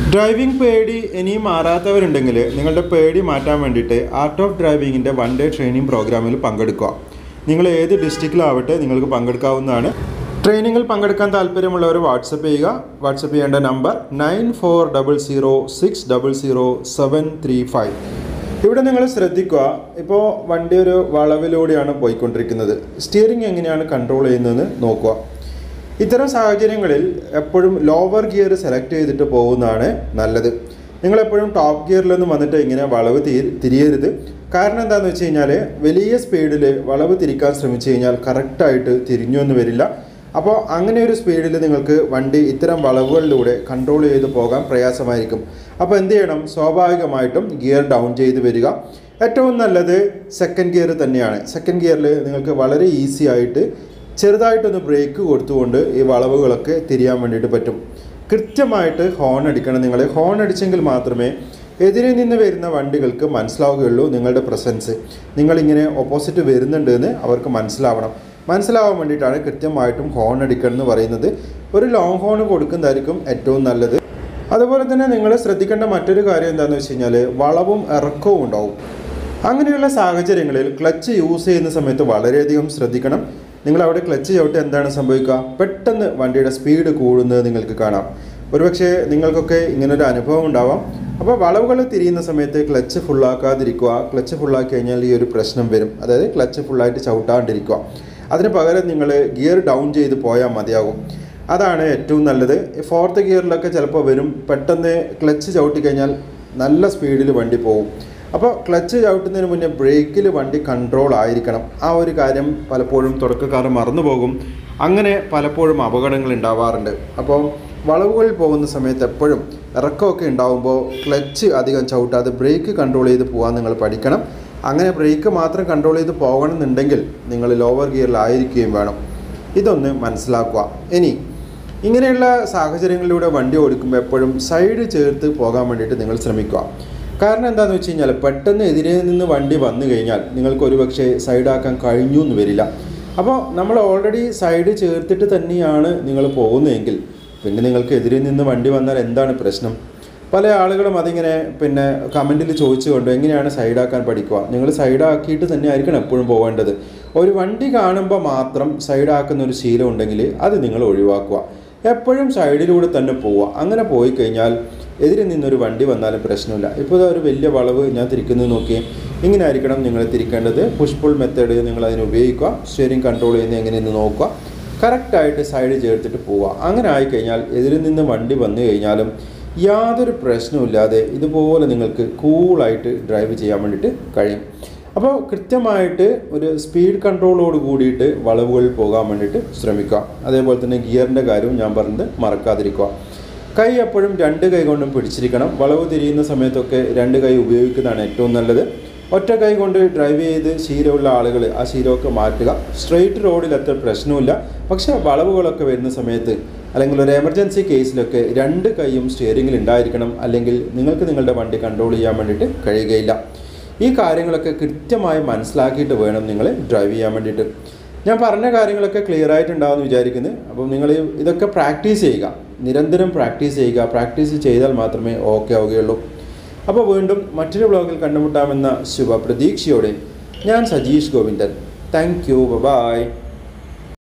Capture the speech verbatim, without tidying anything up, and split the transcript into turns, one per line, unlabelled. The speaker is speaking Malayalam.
ഡ്രൈവിംഗ് പേടി ഇനിയും മാറാത്തവരുണ്ടെങ്കിൽ നിങ്ങളുടെ പേടി മാറ്റാൻ വേണ്ടിയിട്ട് ആർട്ട് ഓഫ് ഡ്രൈവിങ്ങിൻ്റെ വൺ ഡേ ട്രെയിനിങ് പ്രോഗ്രാമിൽ പങ്കെടുക്കുക. നിങ്ങൾ ഏത് ഡിസ്ട്രിക്റ്റിലാവട്ടെ നിങ്ങൾക്ക് പങ്കെടുക്കാവുന്നതാണ്. ട്രെയിനിങ്ങിൽ പങ്കെടുക്കാൻ താല്പര്യമുള്ളവർ വാട്സപ്പ് ചെയ്യുക. വാട്സപ്പ് ചെയ്യേണ്ട number nine four double zero six double zero seven three five. ഇവിടെ നിങ്ങൾ ശ്രദ്ധിക്കുക, ഇപ്പോൾ വണ്ടി ഒരു വളവിലൂടെയാണ് പോയിക്കൊണ്ടിരിക്കുന്നത്. സ്റ്റിയറിംഗ് എങ്ങനെയാണ് കൺട്രോൾ ചെയ്യുന്നതെന്ന് നോക്കുക. ഇത്തരം സാഹചര്യങ്ങളിൽ എപ്പോഴും ലോവർ ഗിയർ സെലക്ട് ചെയ്തിട്ട് പോകുന്നതാണ് നല്ലത്. നിങ്ങളെപ്പോഴും ടോപ്പ് ഗിയറിലൊന്നും വന്നിട്ട് ഇങ്ങനെ വളവ് തി തിരിയരുത്. കാരണം എന്താണെന്ന് വെച്ച് കഴിഞ്ഞാൽ വലിയ സ്പീഡിൽ വളവ് തിരിക്കാൻ ശ്രമിച്ചു കഴിഞ്ഞാൽ കറക്റ്റായിട്ട് തിരിഞ്ഞൊന്നും വരില്ല. അപ്പോൾ അങ്ങനെ ഒരു സ്പീഡിൽ നിങ്ങൾക്ക് വണ്ടി ഇത്തരം വളവുകളിലൂടെ കൺട്രോൾ ചെയ്ത് പോകാൻ പ്രയാസമായിരിക്കും. അപ്പോൾ എന്ത് ചെയ്യണം? സ്വാഭാവികമായിട്ടും ഗിയർ ഡൗൺ ചെയ്ത് വരിക. ഏറ്റവും നല്ലത് സെക്കൻഡ് ഗിയർ തന്നെയാണ്. സെക്കൻഡ് ഗിയറിൽ നിങ്ങൾക്ക് വളരെ ഈസി ആയിട്ട് ചെറുതായിട്ടൊന്ന് ബ്രേക്ക് കൊടുത്തുകൊണ്ട് ഈ വളവുകളൊക്കെ തിരിയാൻ വേണ്ടിയിട്ട് പറ്റും. കൃത്യമായിട്ട് ഹോൺ അടിക്കണം. നിങ്ങൾ ഹോൺ അടിച്ചെങ്കിൽ മാത്രമേ എതിരെ നിന്ന് വരുന്ന വണ്ടികൾക്ക് മനസ്സിലാവുകയുള്ളൂ നിങ്ങളുടെ പ്രസൻസ്. നിങ്ങളിങ്ങനെ ഓപ്പോസിറ്റ് വരുന്നുണ്ട് എന്ന് അവർക്ക് മനസ്സിലാവണം. മനസ്സിലാവാൻ വേണ്ടിയിട്ടാണ് കൃത്യമായിട്ടും ഹോൺ അടിക്കണം എന്ന് പറയുന്നത്. ഒരു ലോങ് ഹോൺ കൊടുക്കുന്നതായിരിക്കും ഏറ്റവും നല്ലത്. അതുപോലെ തന്നെ നിങ്ങൾ ശ്രദ്ധിക്കേണ്ട മറ്റൊരു കാര്യം എന്താണെന്ന് വെച്ച് കഴിഞ്ഞാൽ വളവും ഇറക്കവും ഉണ്ടാവും. അങ്ങനെയുള്ള സാഹചര്യങ്ങളിൽ ക്ലച്ച് യൂസ് ചെയ്യുന്ന സമയത്ത് വളരെയധികം ശ്രദ്ധിക്കണം. നിങ്ങൾ അവിടെ ക്ലച്ച് ചവിട്ട് എന്താണ് സംഭവിക്കുക? പെട്ടെന്ന് വണ്ടിയുടെ സ്പീഡ് കൂടുന്നത് നിങ്ങൾക്ക് കാണാം. ഒരുപക്ഷെ നിങ്ങൾക്കൊക്കെ ഇങ്ങനൊരു അനുഭവം ഉണ്ടാവാം. അപ്പോൾ വളവുകൾ തിരിയുന്ന സമയത്ത് ക്ലച്ച് ഫുള്ളാക്കാതിരിക്കുക. ക്ലച്ച് ഫുള്ളാക്കി കഴിഞ്ഞാൽ ഈ ഒരു പ്രശ്നം വരും. അതായത് ക്ലച്ച് ഫുള്ളായിട്ട് ചവിട്ടാണ്ടിരിക്കുക. അതിന് പകരം നിങ്ങൾ ഗിയർ ഡൗൺ ചെയ്ത് പോയാൽ മതിയാകും. അതാണ് ഏറ്റവും നല്ലത്. ഫോർത്ത് ഗിയറിലൊക്കെ ചിലപ്പോൾ വരും. പെട്ടെന്ന് ക്ലച്ച് ചവിട്ടി കഴിഞ്ഞാൽ നല്ല സ്പീഡിൽ വണ്ടി പോകും. അപ്പോൾ ക്ലച്ച് ചവിട്ടുന്നതിന് മുന്നേ ബ്രേക്കിൽ വണ്ടി കൺട്രോൾ ആയിരിക്കണം. ആ ഒരു കാര്യം പലപ്പോഴും തുടക്കക്കാർ മറന്നു പോകും. അങ്ങനെ പലപ്പോഴും അപകടങ്ങൾ ഉണ്ടാവാറുണ്ട്. അപ്പോൾ വളവുകളിൽ പോകുന്ന സമയത്ത് എപ്പോഴും ഇറക്കമൊക്കെ ഉണ്ടാകുമ്പോൾ ക്ലച്ച് അധികം ചവിട്ടാതെ ബ്രേക്ക് കൺട്രോൾ ചെയ്ത് പോകാൻ നിങ്ങൾ പഠിക്കണം. അങ്ങനെ ബ്രേക്ക് മാത്രം കൺട്രോൾ ചെയ്ത് പോകണമെന്നുണ്ടെങ്കിൽ നിങ്ങൾ ലോവർ ഗിയറിലായിരിക്കുകയും വേണം. ഇതൊന്ന് മനസ്സിലാക്കുക. ഇനി ഇങ്ങനെയുള്ള സാഹചര്യങ്ങളിലൂടെ വണ്ടി ഓടിക്കുമ്പോൾ എപ്പോഴും സൈഡ് ചേർത്ത് പോകാൻ വേണ്ടിയിട്ട് നിങ്ങൾ ശ്രമിക്കുക. കാരണം എന്താണെന്ന് വെച്ച് കഴിഞ്ഞാൽ പെട്ടെന്ന് എതിരെ നിന്ന് വണ്ടി വന്നു കഴിഞ്ഞാൽ നിങ്ങൾക്ക് ഒരുപക്ഷെ സൈഡാക്കാൻ കഴിഞ്ഞു എന്ന് വരില്ല. അപ്പോൾ നമ്മൾ ഓൾറെഡി സൈഡ് ചേർത്തിട്ട് തന്നെയാണ് നിങ്ങൾ പോകുന്നതെങ്കിൽ പിന്നെ നിങ്ങൾക്ക് എതിരെ നിന്ന് വണ്ടി വന്നാൽ എന്താണ് പ്രശ്നം? പല ആളുകളും അതിങ്ങനെ പിന്നെ കമൻറ്റിൽ ചോദിച്ചുകൊണ്ട് എങ്ങനെയാണ് സൈഡാക്കാൻ പഠിക്കുക? നിങ്ങൾ സൈഡാക്കിയിട്ട് തന്നെ ആയിരിക്കണം എപ്പോഴും പോകേണ്ടത്. ഒരു വണ്ടി കാണുമ്പോൾ മാത്രം സൈഡാക്കുന്ന ഒരു ശീലം ഉണ്ടെങ്കിൽ അത് നിങ്ങൾ ഒഴിവാക്കുക. എപ്പോഴും സൈഡിലൂടെ തന്നെ പോവുക. അങ്ങനെ പോയി കഴിഞ്ഞാൽ എതിരെ നിന്നൊരു വണ്ടി വന്നാലും പ്രശ്നമില്ല. ഇപ്പോൾ ഒരു വലിയ വളവ് ഞാൻ തിരിക്കുന്നത് നോക്കിയേ. ഇങ്ങനെ ആയിരിക്കണം നിങ്ങൾ തിരിക്കേണ്ടത്. പുഷ് പുൾ മെത്തേഡ് നിങ്ങൾ അതിന് ഉപയോഗിക്കുക. സ്റ്റിയറിംഗ് കൺട്രോൾ ചെയ്യുന്നത് എങ്ങനെയെന്ന് നോക്കുക. കറക്റ്റായിട്ട് സൈഡ് ചേർത്തിട്ട് പോവുക. അങ്ങനെ ആയിക്കഴിഞ്ഞാൽ എതിരെ നിന്ന് വണ്ടി വന്നു കഴിഞ്ഞാലും യാതൊരു പ്രശ്നമില്ലാതെ ഇതുപോലെ നിങ്ങൾക്ക് കൂളായിട്ട് ഡ്രൈവ് ചെയ്യാൻ വേണ്ടിയിട്ട് കഴിയും. അപ്പോൾ കൃത്യമായിട്ട് ഒരു സ്പീഡ് കൺട്രോളോട് കൂടിയിട്ട് വളവുകളിൽ പോകാൻ വേണ്ടിയിട്ട് ശ്രമിക്കുക. അതേപോലെ തന്നെ ഗിയറിൻ്റെ കാര്യവും ഞാൻ പറഞ്ഞത് മറക്കാതിരിക്കുക. കൈ എപ്പോഴും രണ്ട് കൈ കൊണ്ടും പിടിച്ചിരിക്കണം. വളവ് തിരിയുന്ന സമയത്തൊക്കെ രണ്ട് കൈ ഉപയോഗിക്കുന്നതാണ് ഏറ്റവും നല്ലത്. ഒറ്റ കൈ കൊണ്ട് ഡ്രൈവ് ചെയ്ത് ശീലമുള്ള ആളുകൾ ആ ശീലമൊക്കെ മാറ്റുക. സ്ട്രെയിറ്റ് റോഡിൽ അത്ര പ്രശ്നമില്ല. പക്ഷേ വളവുകളൊക്കെ വരുന്ന സമയത്ത് അല്ലെങ്കിൽ ഒരു എമർജൻസി കേസിലൊക്കെ രണ്ട് കൈയും സ്റ്റിയറിങ്ങിൽ ഉണ്ടായിരിക്കണം. അല്ലെങ്കിൽ നിങ്ങൾക്ക് നിങ്ങളുടെ വണ്ടി കൺട്രോൾ ചെയ്യാൻ വേണ്ടിയിട്ട് കഴിയുകയില്ല. ഈ കാര്യങ്ങളൊക്കെ കൃത്യമായി മനസ്സിലാക്കിയിട്ട് വേണം നിങ്ങൾ ഡ്രൈവ് ചെയ്യാൻ വേണ്ടിയിട്ട്. ഞാൻ പറഞ്ഞ കാര്യങ്ങളൊക്കെ ക്ലിയർ ആയിട്ടുണ്ടാവുമെന്ന് വിചാരിക്കുന്നു. അപ്പം നിങ്ങൾ ഇതൊക്കെ പ്രാക്ടീസ് ചെയ്യുക. നിരന്തരം പ്രാക്ടീസ് ചെയ്യുക. പ്രാക്ടീസ് ചെയ്താൽ മാത്രമേ ഓക്കെ ആവുകയുള്ളൂ. അപ്പോൾ വീണ്ടും മറ്റൊരു വ്ളോഗിൽ കണ്ടുമുട്ടാമെന്ന ശുഭ പ്രതീക്ഷയോടെ ഞാൻ Sajeesh Govindan. Thank you. By.